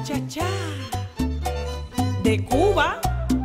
cha-cha-cha de Cuba.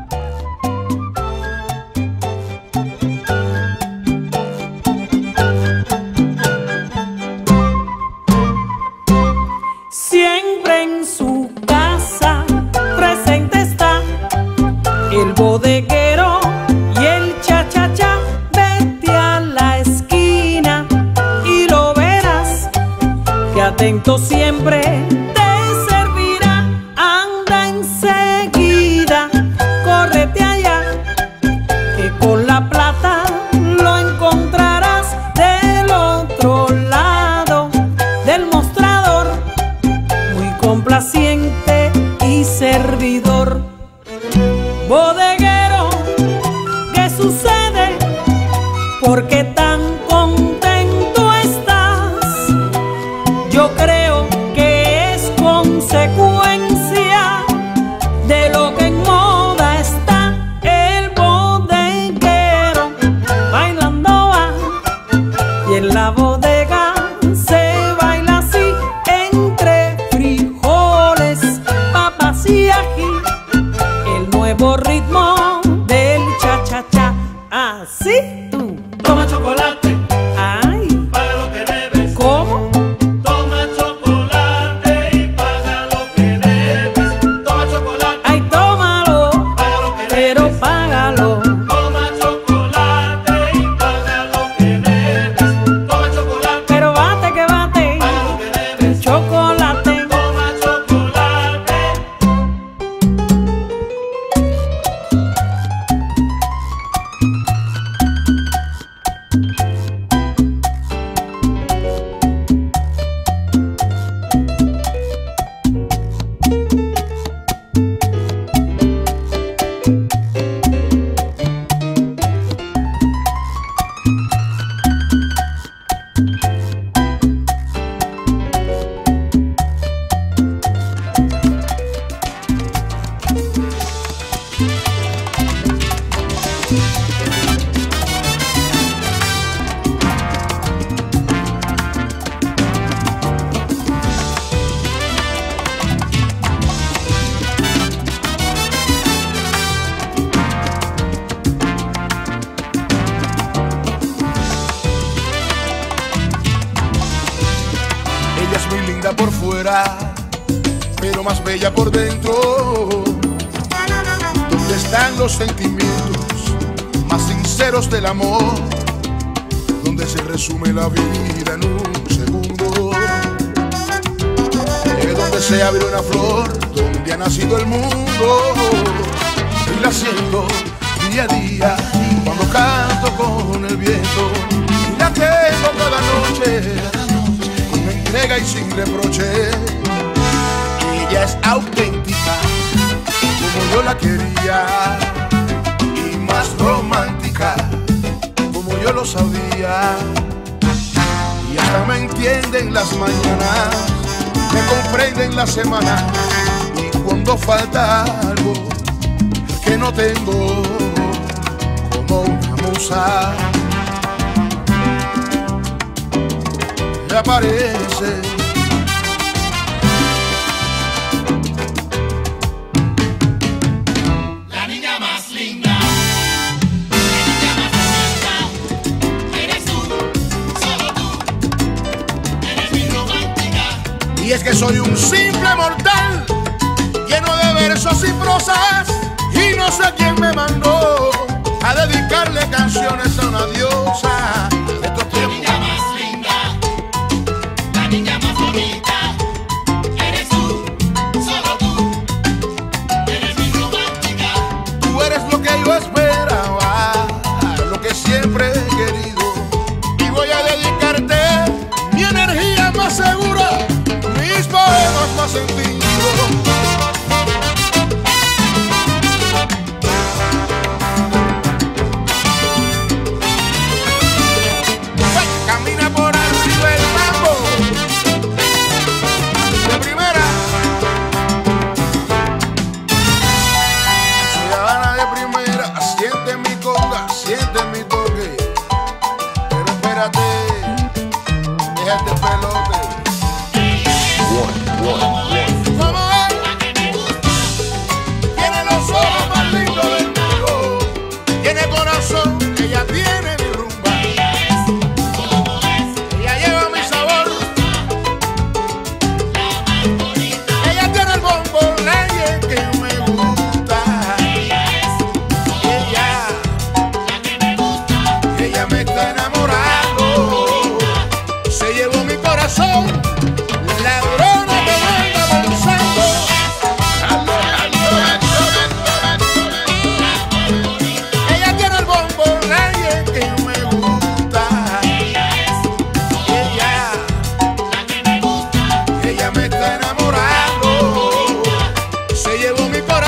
Siempre en su casa presente está el bodeguero y el cha-cha-cha. Vete a la esquina y lo verás, que atento siempre te servirá. Anda enseguida, córrete allá, que con la plata lo encontrarás del otro lado del mostrador, muy complaciente y servidor. Bodeguero, ¿qué sucede? ¿Por qué tan contento estás? Yo creo que es consecuencia de lo que en moda está. El bodeguero bailando va, y en la bodega se baila así, entre frijoles, papas y ají, el nuevo ritmo del cha-cha-cha. Así tú. Toma chocolate, Ay, paga lo que debes. ¿cómo? Toma chocolate y paga lo que debes. Toma chocolate, Ay, tómalo, paga lo que pero debes. págalo. Toma chocolate y paga lo que debes. Toma chocolate, Pero bate que bate, paga lo que el debes. chocolate. Toma chocolate. Ella es muy linda por fuera, pero más bella por dentro. ¿Dónde están los sentimientos más sinceros del amor? Donde se resume la vida en un segundo. Es donde se abre una flor, donde ha nacido el mundo. Y la siento día a día cuando canto con el viento. Y la tengo cada noche, con entrega y sin reproche. Ella es auténtica, como yo la quería, y más romántica, como yo lo sabía. Y hasta me entiende en las mañanas, me comprende en la semana, y cuando falta algo que no tengo, como una musa me aparece. La niña más linda, la niña más bonita, eres tú, solo tú, eres mi romántica. Y es que soy un simple mortal, lleno de versos y prosas, y no sé quién me mandó a dedicarle canciones a una diosa de estos La tiempos. niña más linda, la niña más bonita, eres tú, solo tú, eres mi romántica. Tú eres lo que yo esperaba, lo que siempre he querido, y voy a dedicarte mi energía más segura, mis poemas más sentidos.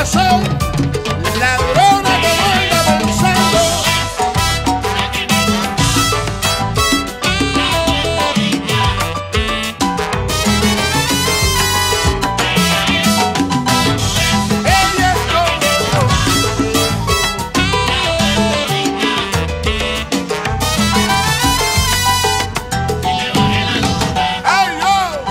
son ladronas que no andan pensando. Ella es todo. ¡Ay, no!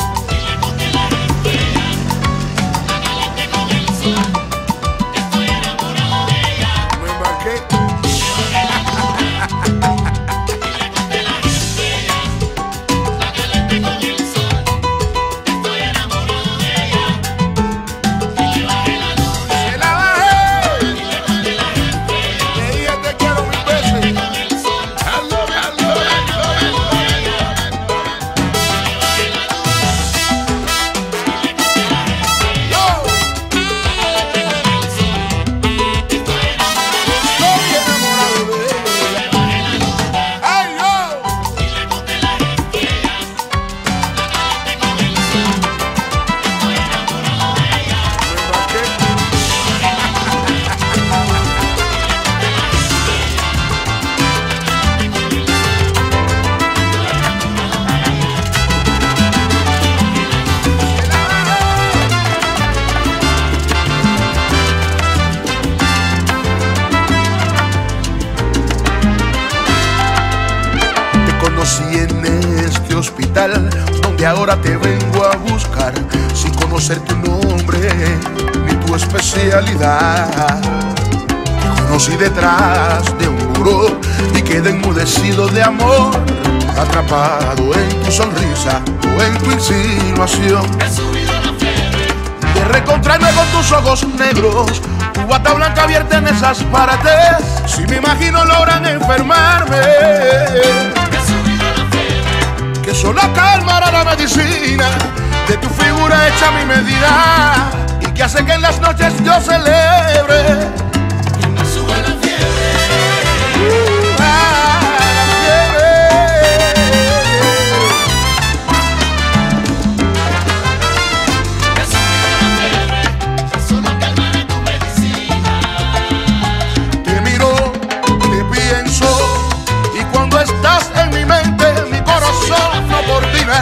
Me embarqué. Se la bajé. Le dije te quiero mil veces. Aló, aló, aló. Yo estoy enamorado de ella. Ay, yo. Me embarqué. Se la bajé. Te conocí en este hospital donde ahora te vengo a buscar, sin conocer tu nombre ni tu especialidad. Te conocí detrás de un muro y quedé enmudecido de amor, atrapado en tu sonrisa o en tu insinuación. De reencontrarme con tus ojos negros, tu bata blanca abierta en esas paredes, si me imagino logran enfermarme, que solo calmará la medicina de tu figura hecha a mi medida, y que hace que en las noches yo celebre. La fiebre. Te miro, te pienso, y cuando estás en mi mente, mi corazón no coordina.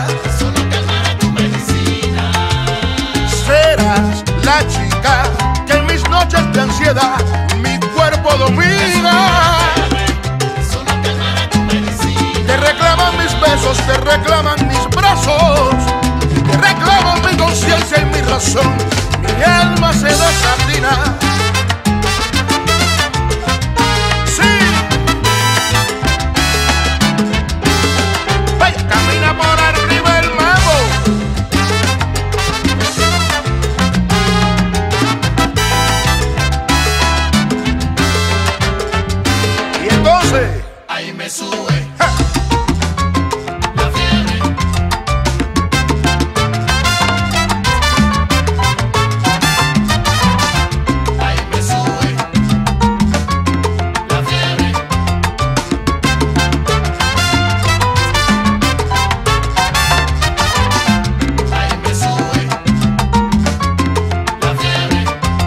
Serás la chica que en mis noches de ansiedad mi cuerpo domina. Te reclaman mis besos, te reclaman mis brazos, te reclaman mi conciencia y mi razón. Mi alma se desatina. Sí. Vaya, camina por arriba el mago. Y entonces Ahí me sube ¡ja! la fiebre. Ahí me sube la fiebre. Ahí me sube la fiebre.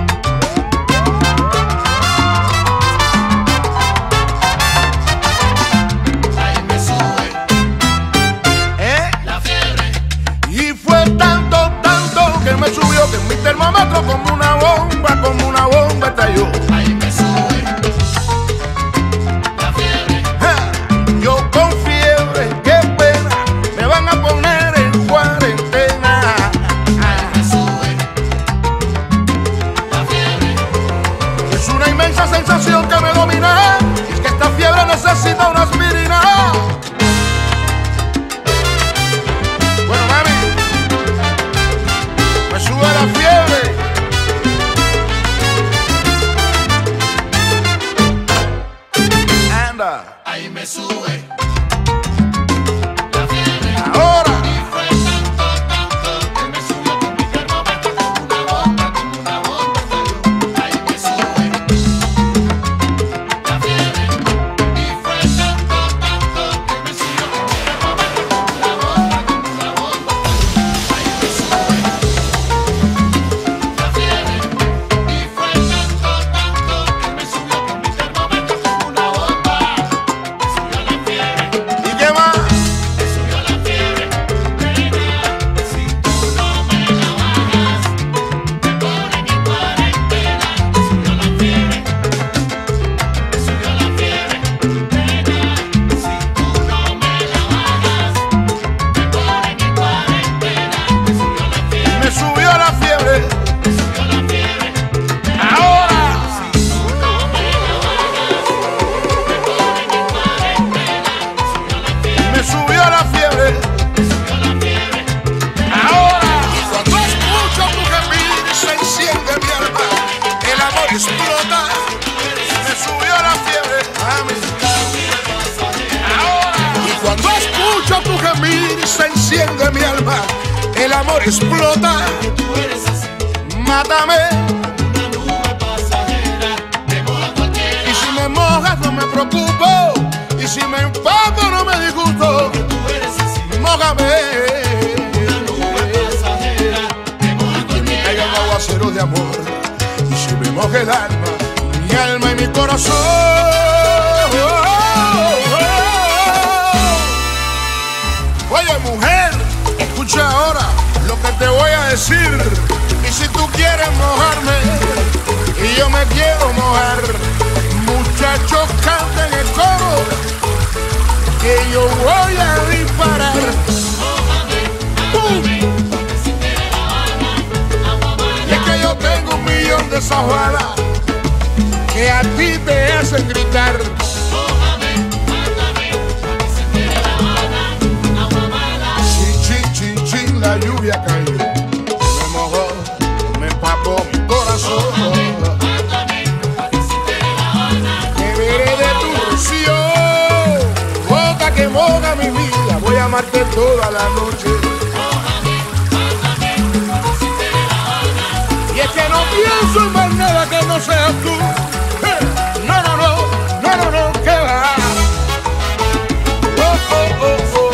Ahí me sube ¿Eh? la fiebre. Y fue tanto, tanto que me subió que mi termómetro como una bomba estalló. Ahí me sube la fiebre. ¡Ja! Yo con fiebre, qué pena, me van a poner en cuarentena. Ahí me sube la fiebre. Es una inmensa sensación que me domina, y es que esta fiebre necesita una aspirina. Bueno, mami, me sube la fiebre. Anda, Ahí me sube la fiebre. ahora. Y fue tanto que me subió con mi termómetro como una bomba estalló. Ahí me sube la fiebre. Y fue tanto el amor explota. Que tú eres así, Mátame, una nube pasajera, me moja cualquiera. y si me mojas no me preocupo, y si me empapo no me disgusto. Que tú eres así, Mójame, una nube pasajera, me moja que me caiga un aguacero de amor, y si me moja el alma, mi alma y mi corazón. Oye mujer, escucha ahora lo que te voy a decir. Y si tú quieres mojarme y yo me quiero mojar, muchachos canten el coro que yo voy a disparar. ¡Pum! Y es que yo tengo 1.000.000 de esas balas que a ti te hacen gritar. Chin, chin, chin, la lluvia cayó, me mojó, me empapó mi corazón. Que veré de tu rocío, boca que moja mi vida, voy a amarte toda la noche. Y es que no pienso en más nada que no seas tú. No, no, no, no, no, no, que va. Oh, oh, oh, oh.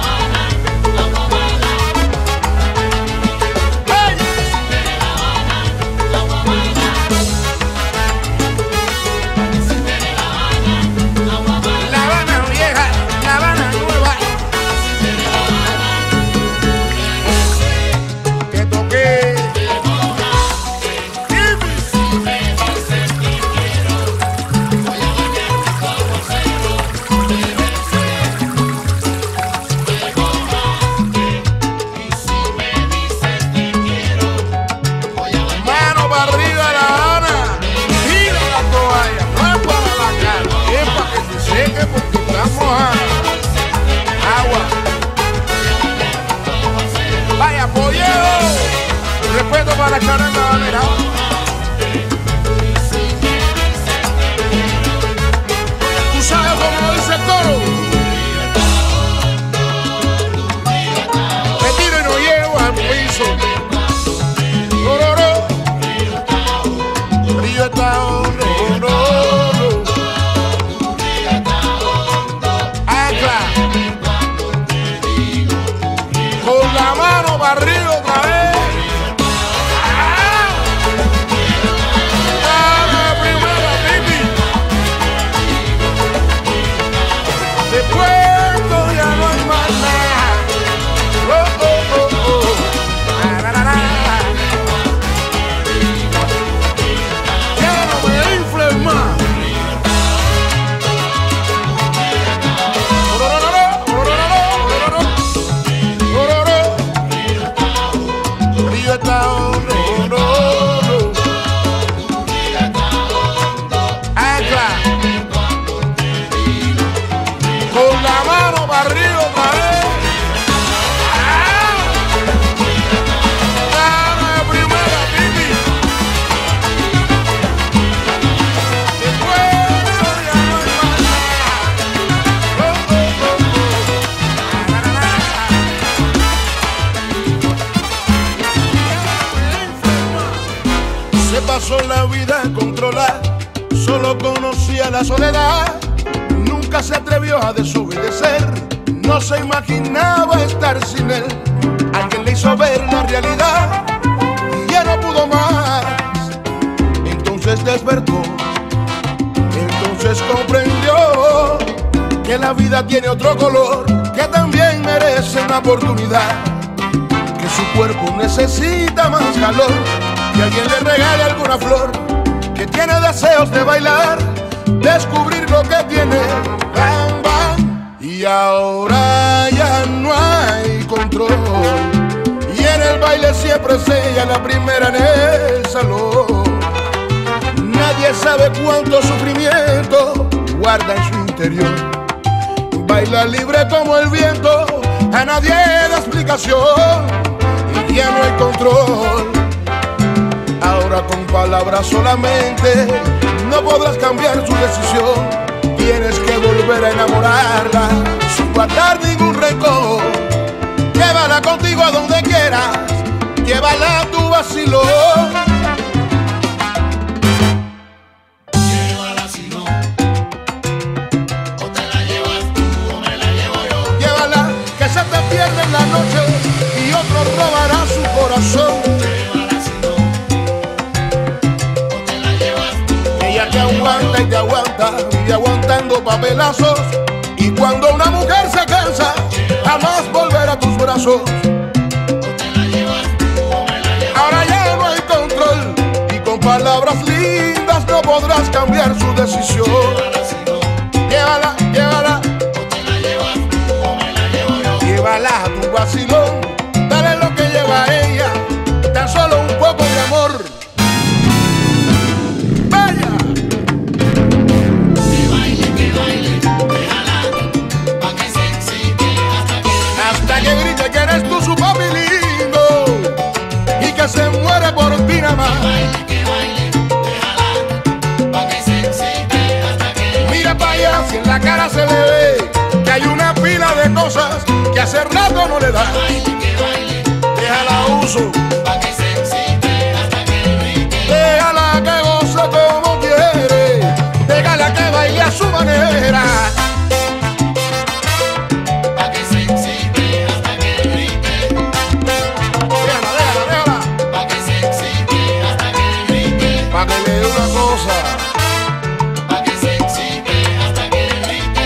Hey. La Habana vieja, La Habana nueva. Te toqué. Mano para arriba, La Habana. Tira la toalla, no es para la cara, es para que se seque porque estamos mojada. Agua. Vaya, pollero. Respeto para la charanga bandera. Tú sabes cómo dice el coro. Me tiro y no llego al piso. Ororo. Río está hondo, no, no. Ancla. Con la mano para arriba otra vez. La primera, baby. De Puerto ya no hay más nada. Oh, oh, oh, oh. Ah, la, la, la. Ya no me infles más. Río está hondo, no, no. Ancla. Con la mano para arriba otra vez. La primera, baby. De Puerto ya no hay más nada. Oh, oh, oh, oh. La, la, la. Se pasó la vida a controlar, solo conocía la soledad. Nunca se atrevió a desobedecer, no se imaginaba estar sin él. Alguien le hizo ver la realidad y ya no pudo más. Entonces despertó, entonces comprendió que la vida tiene otro color, que también merece una oportunidad, que su cuerpo necesita más calor, que alguien le regale alguna flor, que tiene deseos de bailar, descubrir lo que tiene, bam, bam. Y ahora ya no hay control, y en el baile siempre es ella la primera en el salón. Nadie sabe cuánto sufrimiento guarda en su interior. Baila libre como el viento, a nadie da explicación, y ya no hay control. Ahora con palabras solamente no podrás cambiar su decisión. Tienes que volver a enamorarla sin guardar ningún rencor. Que Llévala contigo a donde quieras, llévala a tu vacilón. Llévala si no, o te la llevas tú o me la llevo yo. Llévala, que se te pierde en la noche y otro robará su corazón. Llévala si no, o te la llevas tú. Ella te aguanta y te aguanta, vive aguantando papelazos. Y cuando una mujer se cansa, jamás volverá a tus brazos. Ahora ya no hay control y con palabras lindas no podrás cambiar su decisión. Llévala, llévala, llévala a tu vacilón. Dale lo que lleva a ella, tan solo un poco de amor. Vaya. Que baile, déjala, pa' que se excite Hasta que grite que eres tú su papi lindo y que se muere por ti nada más. que baile, déjala, pa' que se excite hasta que Mira para allá si en la cara se le ve que hay una pila de cosas que hace rato no le da. que baile, Déjala uso, pa' que se excite hasta que brinque. déjala que goce como quiere, déjala que baile a su manera. Pa' que se excite hasta que brinque. Déjala, déjala, déjala, Pa' que se excite hasta que brinque. pa' que le dé una cosa. Pa' que se excite hasta que brinque.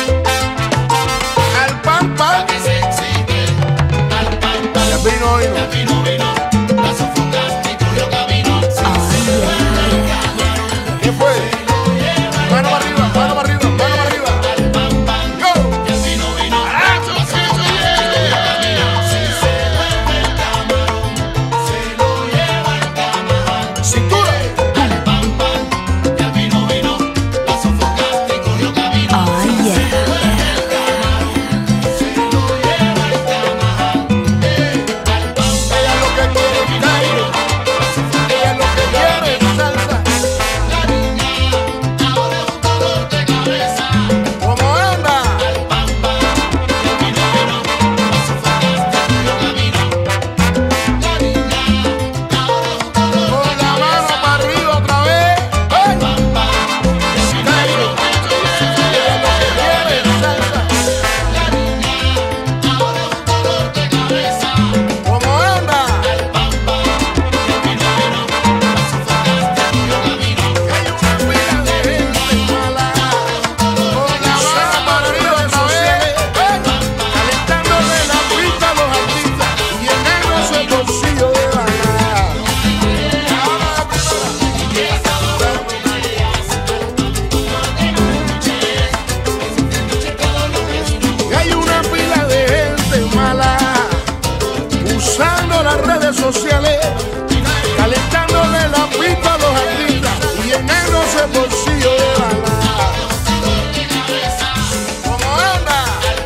Al pan, pan, Pa' que se excite al pan pan. y al vino, vino. Vino, vino, la sofocaste y cogió camino. ¿Qué fue? Mano para arriba, mano para arriba, mano para arriba. Al pan pan. Yo. Y el vino, vino, la sofocaste y cogió camino. Si se vuelve el camarón, se lo lleva el camarón. Cintura. Al pan pan. Y el vino, vino, la sofocaste y cogió camino. Si se vuelve el camarón, se lo lleva el camarón. Al pan pan. Ella lo que quiere es cairo, ella lo que quiere es salsa. La niña ahora es un dolor de cabeza. ¿Cómo anda? Al pan pan, el vino vino, la sofocaste y cogió camino. La niña ahora es un dolor Con de la mano cabeza. para arriba otra vez. ¡Ay! Pan pan, Cairo, ella lo que quiere es salsa. la niña ahora es un dolor de cabeza. ¿Cómo anda? Al pan pan, el vino vino, la sofocaste y cogió camino. Hay una pila de gente mala. Con la mano para arriba otra vez. ¡Ay! Calentándole la pista a los artistas y llenándose el bolsillo de bala. Ahora la primera. Y hay una pila de gente mala usando las redes sociales, calentándole la pista a los artistas y llenándose el bolsillo de bala. ¿Cómo anda?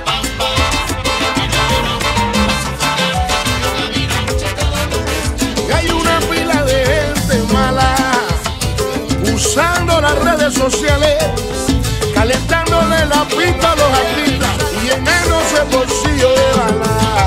Y hay una pila de gente mala usando las redes sociales, calentándole la pista a los artistas y llenándose el bolsillo de bala.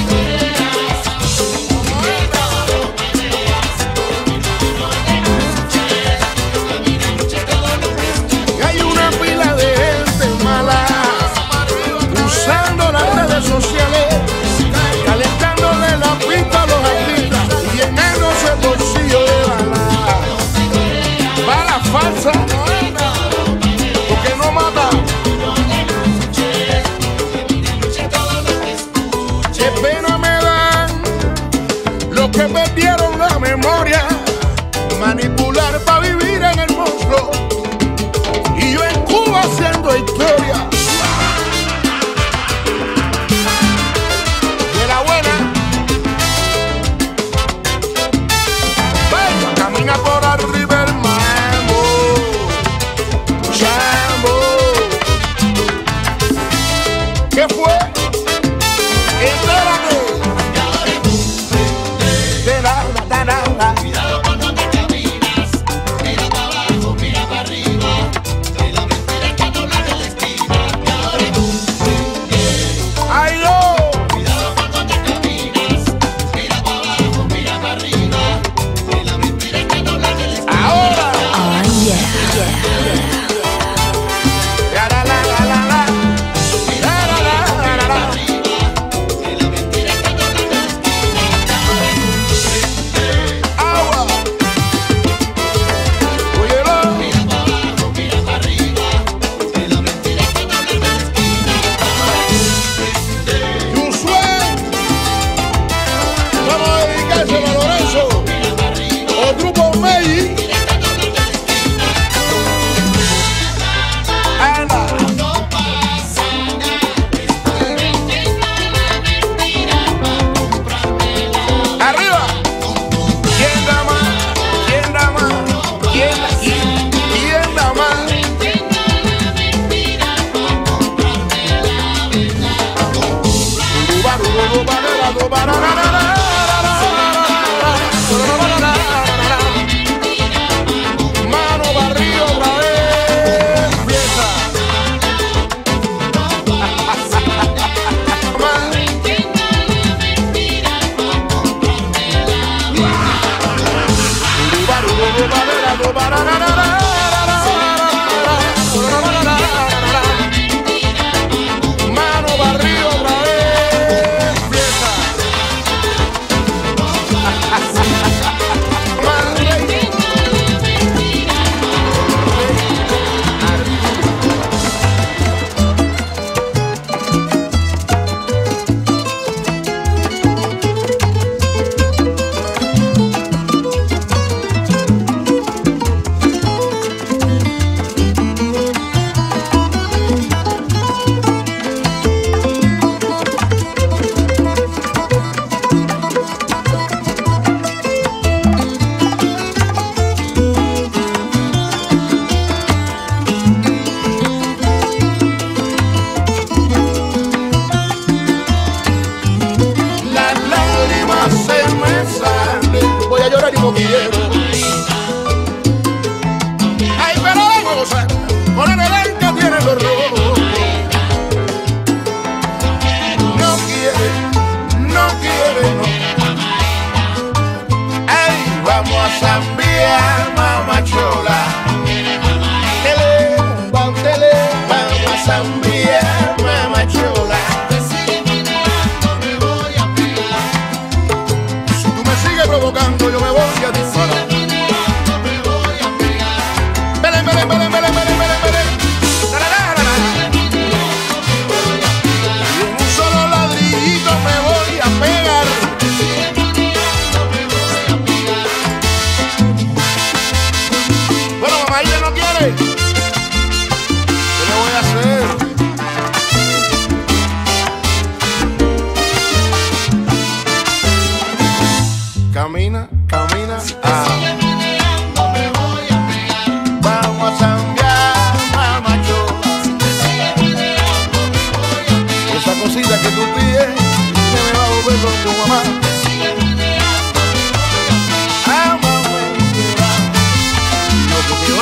Y hay una pila de gente mala usando las redes sociales, calentándole la pista a los artistas y llenándose el bolsillo de bala. Bala falsa, no anda.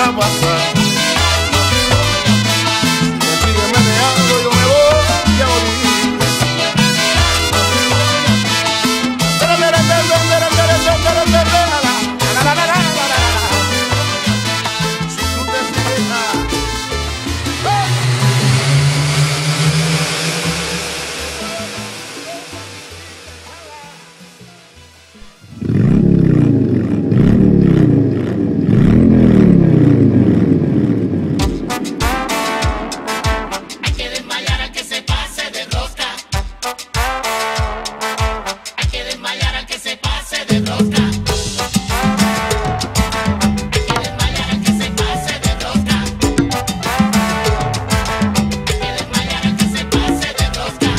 a pasar. Si me sigue meneando yo me voy a morir. Si tú te fijas, Hay que desmayar al que se pase de rosca. Hay que desmayar al que se pase de rosca. Hay que desmayar al que se pase de rosca. Hay que desmayar al que se pase de rosca.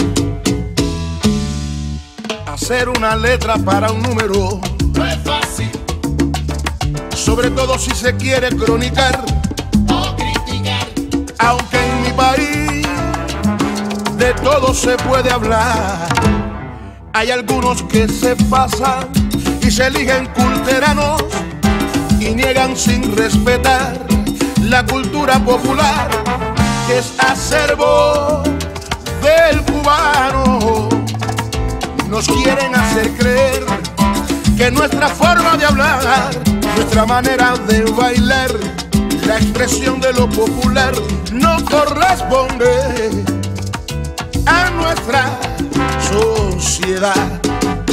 hacer una letra para un número, No es fácil sobre todo si se quiere cronicar. o criticar. Aunque en mi país de todo se puede hablar, hay algunos que se pasan y se eligen culteranos y niegan sin respetar la cultura popular, que es acervo del cubano. Nos quieren hacer creer que nuestra forma de hablar, nuestra manera de bailar, la expresión de lo popular no corresponde a nuestra sociedad.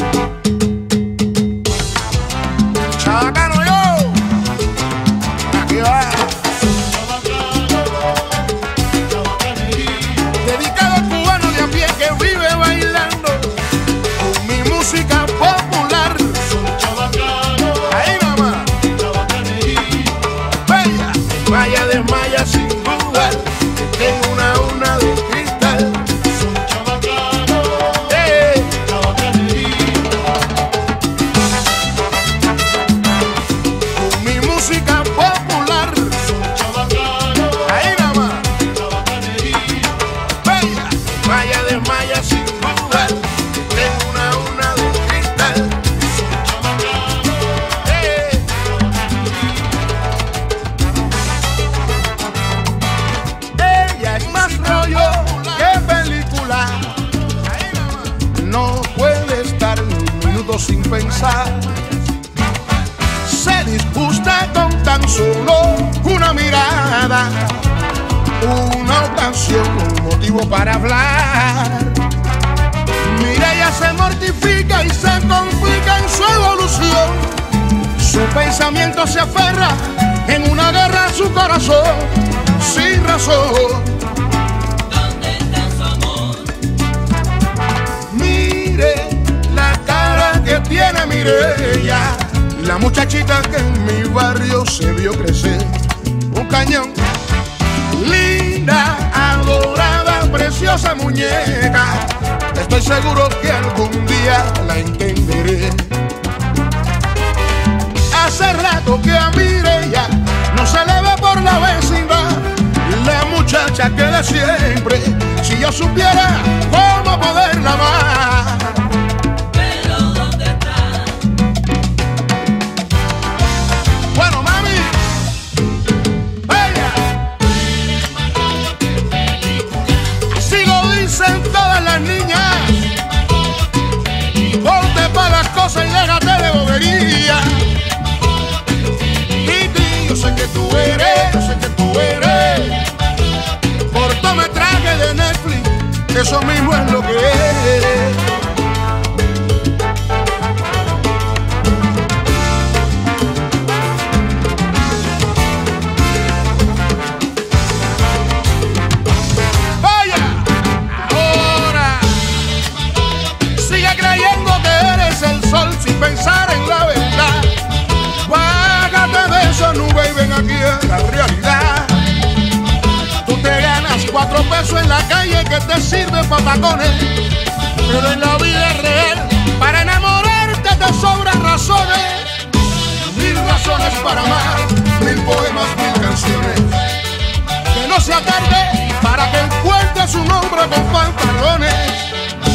Chabacano yo, aquí va. Dedicado al cubano de a pie que vive bailando con mi música popular. Ahí nomás. Vaya, vaya desmaya sin dudar. Tengo una de cristal. Con mi música popular. Ahí nomás. Vaya, vaya desmaya sin dudar. Tengo una de cristal. Ella es más rollo que película. No puede estar ni un minuto sin pensar. Se disgusta con tan solo una mirada, una ocasión, un motivo para hablar. Mireia se mortifica y se complica en su evolución. Su pensamiento se aferra en una guerra a su corazón, sin razón. ¿Dónde está su amor? Mire la cara que tiene Mireia, la muchachita que en mi barrio se vio crecer. Un cañón, linda, adorada, preciosa muñeca. Estoy seguro que algún día la entenderé. Hace rato que a Mireia no se le ve por la vecindad, la muchacha que de siempre, si yo supiera cómo poderla amar. Pero ¿dónde está? Bueno, mami, vaya, así lo dicen todas las niñas. Ponte pa' las cosas y déjate de bobería. Titi, yo sé que tú eres, cortometraje de Netflix, eso mismo es lo que eres. Vaya, ahora sigue creyendo que eres el sol sin pensar en la verdad. Bájate de esa nube y ven aquí a la realidad. Tú te ganas 4 pesos en la calle que te sirven pa' tacones, pero en la vida real para enamorarte te sobran razones. 1000 razones para amar, 1000 poemas, 1000 canciones. Que no sea tarde para que encuentres un hombre con pantalones.